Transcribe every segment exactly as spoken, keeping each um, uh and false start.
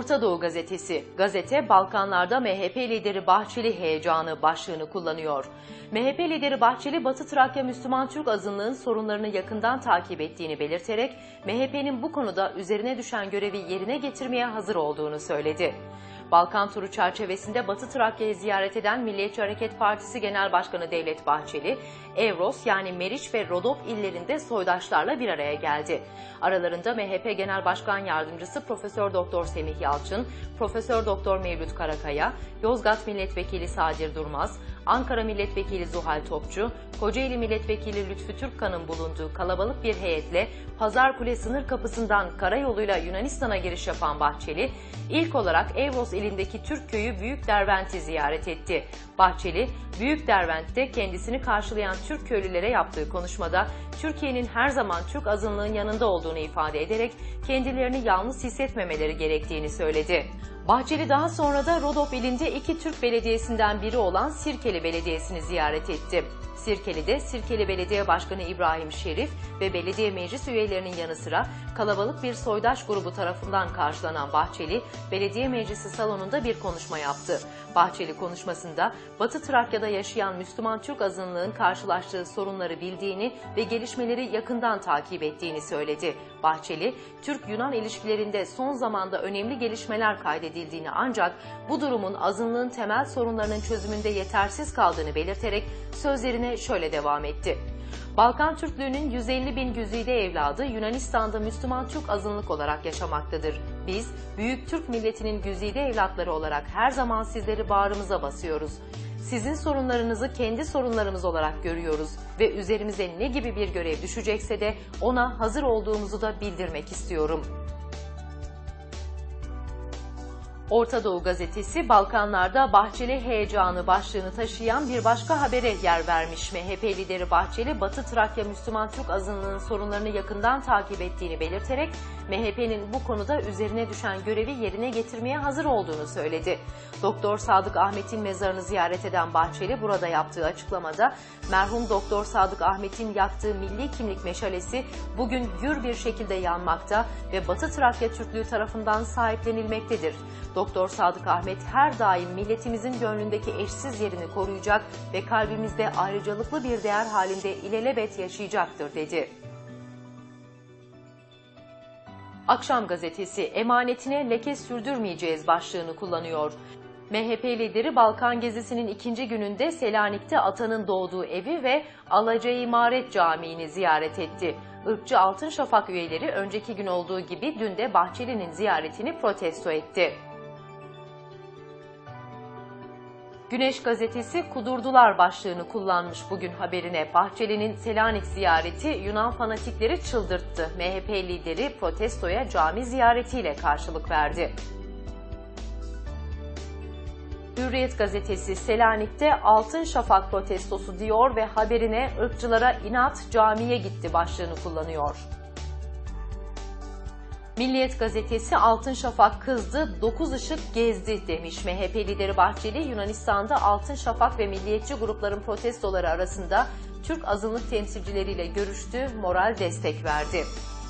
Orta Doğu Gazetesi, gazete Balkanlarda M H P lideri Bahçeli heyecanı başlığını kullanıyor. M H P lideri Bahçeli, Batı Trakya Müslüman Türk azınlığın sorunlarını yakından takip ettiğini belirterek, M H P'nin bu konuda üzerine düşen görevi yerine getirmeye hazır olduğunu söyledi. Balkan turu çerçevesinde Batı Trakya'yı ziyaret eden Milliyetçi Hareket Partisi Genel Başkanı Devlet Bahçeli, Evros yani Meriç ve Rodop illerinde soydaşlarla bir araya geldi. Aralarında M H P Genel Başkan Yardımcısı Profesör Doktor Semih Yalçın, Profesör Doktor Mevlüt Karakaya, Yozgat Milletvekili Sadir Durmaz, Ankara Milletvekili Zuhal Topçu, Kocaeli Milletvekili Lütfü Türkkan'ın bulunduğu kalabalık bir heyetle Pazarkule sınır kapısından karayoluyla Yunanistan'a giriş yapan Bahçeli, ilk olarak Evros ilindeki Türk köyü Büyükderbent'i ziyaret etti. Bahçeli, Büyükderbent'te kendisini karşılayan Türk köylülere yaptığı konuşmada Türkiye'nin her zaman Türk azınlığın yanında olduğunu ifade ederek kendilerini yalnız hissetmemeleri gerektiğini söyledi. Bahçeli daha sonra da Rodop ilinde iki Türk belediyesinden biri olan Sirkeli Belediyesi'ni ziyaret etti. Sirkeli'de Sirkeli Belediye Başkanı İbrahim Şerif ve belediye meclis üyelerinin yanı sıra kalabalık bir soydaş grubu tarafından karşılanan Bahçeli, belediye meclisi salonunda bir konuşma yaptı. Bahçeli konuşmasında Batı Trakya'da yaşayan Müslüman Türk azınlığın karşılaştığı sorunları bildiğini ve gelişmeleri yakından takip ettiğini söyledi. Bahçeli, Türk-Yunan ilişkilerinde son zamanda önemli gelişmeler kaydedildiğini ancak bu durumun azınlığın temel sorunlarının çözümünde yetersiz kaldığını belirterek sözlerine şöyle devam etti. Balkan Türklüğünün yüz elli bin güzide evladı Yunanistan'da Müslüman Türk azınlık olarak yaşamaktadır. Biz, büyük Türk milletinin güzide evlatları olarak her zaman sizleri bağrımıza basıyoruz. Sizin sorunlarınızı kendi sorunlarımız olarak görüyoruz ve üzerimize ne gibi bir görev düşecekse de ona hazır olduğumuzu da bildirmek istiyorum. Orta Doğu Gazetesi, Balkanlarda Bahçeli heyecanı başlığını taşıyan bir başka habere yer vermiş. M H P lideri Bahçeli, Batı Trakya Müslüman Türk azınlığının sorunlarını yakından takip ettiğini belirterek, M H P'nin bu konuda üzerine düşen görevi yerine getirmeye hazır olduğunu söyledi. Doktor Sadık Ahmet'in mezarını ziyaret eden Bahçeli, burada yaptığı açıklamada, merhum Doktor Sadık Ahmet'in yaktığı milli kimlik meşalesi bugün gür bir şekilde yanmakta ve Batı Trakya Türklüğü tarafından sahiplenilmektedir. Doktor Sadık Ahmet her daim milletimizin gönlündeki eşsiz yerini koruyacak ve kalbimizde ayrıcalıklı bir değer halinde ilelebet yaşayacaktır dedi. Akşam Gazetesi, emanetine leke sürdürmeyeceğiz başlığını kullanıyor. M H P lideri Balkan gezisinin ikinci gününde Selanik'te atanın doğduğu evi ve Alaca İmaret Camii'ni ziyaret etti. Irkçı Altın Şafak üyeleri önceki gün olduğu gibi dün de Bahçeli'nin ziyaretini protesto etti. Güneş Gazetesi, kudurdular başlığını kullanmış bugün haberine. Bahçeli'nin Selanik ziyareti Yunan fanatikleri çıldırttı. M H P lideri protestoya cami ziyaretiyle karşılık verdi. Hürriyet Gazetesi, Selanik'te Altın Şafak protestosu diyor ve haberine ırkçılara inat camiye gitti başlığını kullanıyor. Milliyet Gazetesi, Altın Şafak kızdı, dokuz ışık gezdi demiş. M H P lideri Bahçeli, Yunanistan'da Altın Şafak ve milliyetçi grupların protestoları arasında Türk azınlık temsilcileriyle görüştü, moral destek verdi.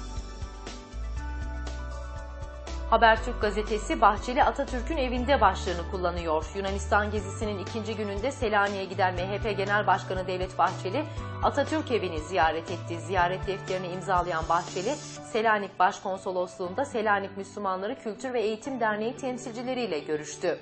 Habertürk Gazetesi, Bahçeli Atatürk'ün evinde başlığını kullanıyor. Yunanistan gezisinin ikinci gününde Selanik'e giden M H P Genel Başkanı Devlet Bahçeli, Atatürk evini ziyaret etti. Ziyaret defterini imzalayan Bahçeli, Selanik Başkonsolosluğu'nda Selanik Müslümanları Kültür ve Eğitim Derneği temsilcileriyle görüştü.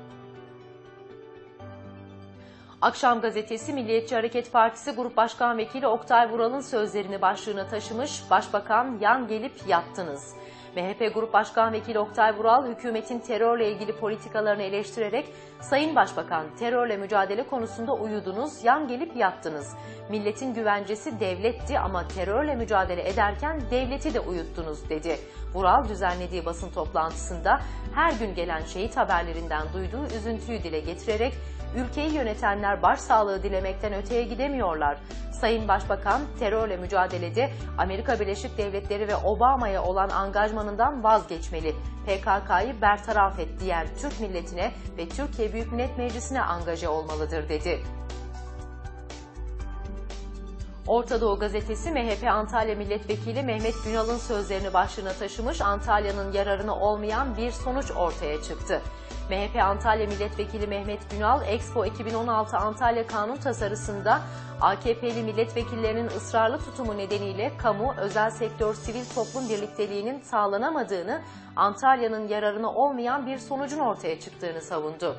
Akşam Gazetesi, Milliyetçi Hareket Partisi Grup Başkan Vekili Oktay Vural'ın sözlerini başlığına taşımış, Başbakan yan gelip yattınız. M H P Grup Başkan Vekili Oktay Vural, hükümetin terörle ilgili politikalarını eleştirerek, Sayın Başbakan, terörle mücadele konusunda uyudunuz, yan gelip yattınız. Milletin güvencesi devletti ama terörle mücadele ederken devleti de uyuttunuz dedi. Vural düzenlediği basın toplantısında her gün gelen şehit haberlerinden duyduğu üzüntüyü dile getirerek, ülkeyi yönetenler başsağlığı dilemekten öteye gidemiyorlar. Sayın Başbakan, terörle mücadelede Amerika Birleşik Devletleri ve Obama'ya olan angajmanından vazgeçmeli. P K K'yı bertaraf et diyen Türk milletine ve Türkiye Büyük Millet Meclisi'ne angaje olmalıdır dedi. Orta Doğu Gazetesi M H P Antalya Milletvekili Mehmet Günal'ın sözlerini başlığına taşımış, Antalya'nın yararına olmayan bir sonuç ortaya çıktı. M H P Antalya Milletvekili Mehmet Günal, Expo iki bin on altı Antalya Kanun tasarısında A K P'li milletvekillerinin ısrarlı tutumu nedeniyle kamu, özel sektör, sivil toplum birlikteliğinin sağlanamadığını, Antalya'nın yararına olmayan bir sonucun ortaya çıktığını savundu.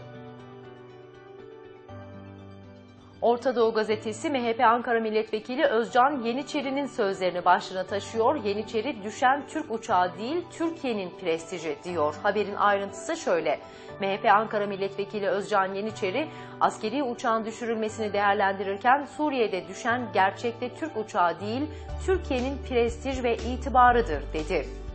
Orta Doğu Gazetesi M H P Ankara Milletvekili Özcan Yeniçeri'nin sözlerini başlığına taşıyor. Yeniçeri düşen Türk uçağı değil, Türkiye'nin prestiji diyor. Haberin ayrıntısı şöyle. M H P Ankara Milletvekili Özcan Yeniçeri, askeri uçağın düşürülmesini değerlendirirken Suriye'de düşen gerçekte Türk uçağı değil, Türkiye'nin prestij ve itibarıdır dedi.